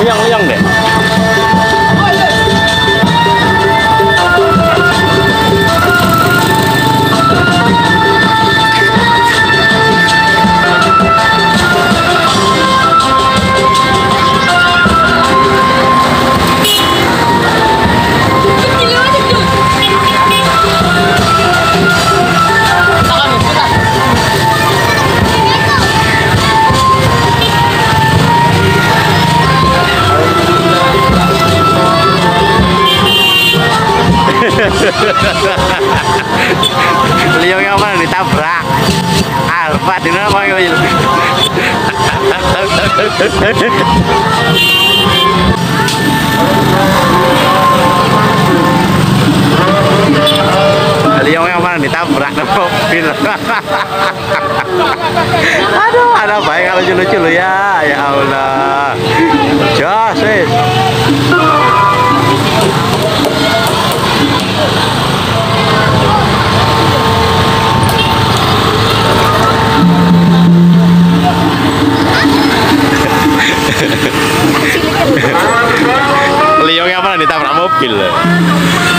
Liang-liang deh. Liang yang mana ditabrak? Alfa di mana panggil? Liang yang mana ditabrak mobil? Aduh, ada baik kalau lucu-lucu lu ya, ya Allah. Josis. Liang yang mana ditabrak mobil?